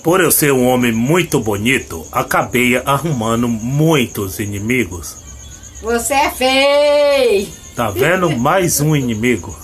Por eu ser um homem muito bonito, acabei arrumando muitos inimigos. Você é feio! Tá vendo? Mais um inimigo.